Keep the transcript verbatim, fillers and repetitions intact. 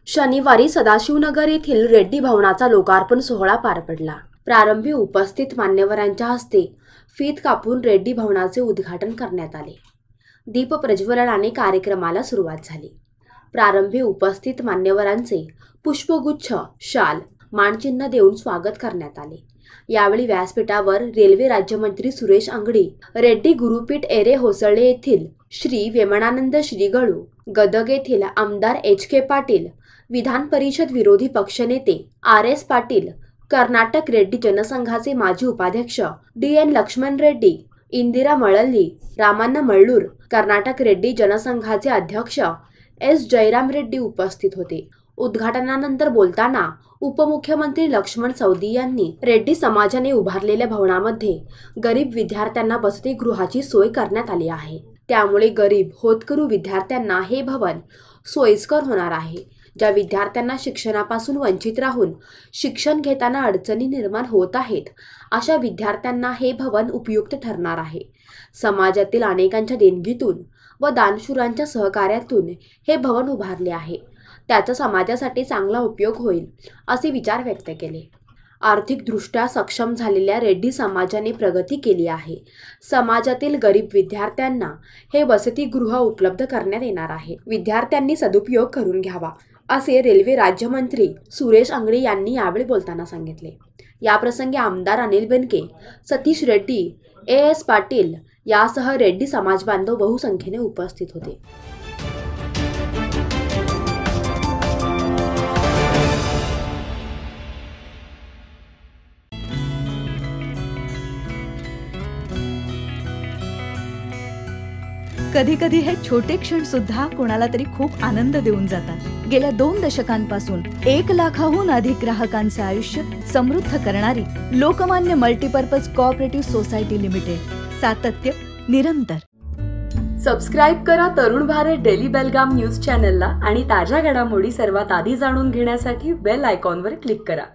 शनिवारी सदाशिवनगर येथील रेड्डी भवनाचा लोकार्पण सोहळा पार पडला। प्रारंभी उपस्थित मान्यवरांच्या हस्ते फीत कापून रेड्डी भवनाचे उद्घाटन करण्यात आले। दीप प्रज्वलनाने कार्यक्रमाला सुरुवात झाली। प्रारंभी उपस्थित मान्यवरांचे पुष्पगुच्छ, शाल, मानचिन्ह देऊन स्वागत करण्यात आले। यावेळी व्यासपीठावर रेल्वे राज्यमंत्री सुरेश अंगडी, रेड्डी गुरुपीठ एरे होसळले येथील श्री वेमनानंद श्रीगळू, गदग येथील आमदार एच के पाटील, विधान परिषद विरोधी पक्षनेते आर एस पाटील, कर्नाटक रेड्डी जनसंघाचे माजी उपाध्यक्ष डी एन लक्ष्मण रेड्डी, इंदिरा मळल्ली, रामण्ण मल्लूर, कर्नाटक रेड्डी जनसंघाचे अध्यक्ष एस जयराम रेड्डी उपस्थित होते। उद्घाटनानंतर बोलताना उपमुख्यमंत्री लक्ष्मण सवदी यांनी रेड्डी समाजाने उभारलेल्या भवनामध्ये गरीब विद्यार्थ्यांना वसतिगृहाची सोय करण्यात आली आहे। त्यामुळे गरीब होतकरू विद्यार्थ्यांना हे भवन सोयीस्कर होणार आहे। ज्या विद्यार्थ्यांना शिक्षणापासून वंचित राहून शिक्षण घेताना अडचणी निर्माण होत आहेत, अशा विद्यार्थ्यांना हे भवन उपयुक्त ठरणार आहे। समाजातील अनेकांच्या देणगीतून व दानशूरांच्या सहकार्यातून हे भवन उभारले आहे। त्याचा समाजासाठी चांगला उपयोग होईल असे विचार व्यक्त केले। आर्थिकदृष्ट्या सक्षम झालेल्या रेड्डी समाजाने प्रगती केली आहे। समाजातील गरीब विद्यार्थ्यांना हे वसतिगृह उपलब्ध करण्यात येणार आहे। विद्यार्थ्यांनी सदुपयोग करून घ्यावा असे रेल्वे राज्यमंत्री सुरेश अंगडी यांनी यावेळी बोलताना सांगितले। याप्रसंगी आमदार अनिल बेनके, सतीश रेड्डी, ए एस पाटील यासह रेड्डी समाजबांधव बहुसंख्येने उपस्थित होते। कधी कधी हे छोटे क्षण सुद्धा कोणाला तरी खूप आनंद देऊन जातात। गेल्या दोन दशकांपासून एक लाखाहून अधिक ग्राहकांचे आयुष्य समृद्ध करणारी Lokmanya multipurpose cooperative society limited, सातत्य निरंतर। सबस्क्राइब करा तरुण भारत डेली बेलगाम न्यूज चॅनलला आणि ताज्या घडामोडी सर्वात आधी जाणून घेण्यासाठी बेल आयकॉनवर क्लिक करा।